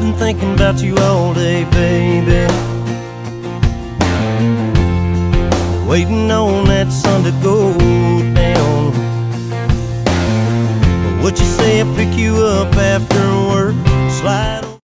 been thinking about you all day, baby, waiting on that sun to go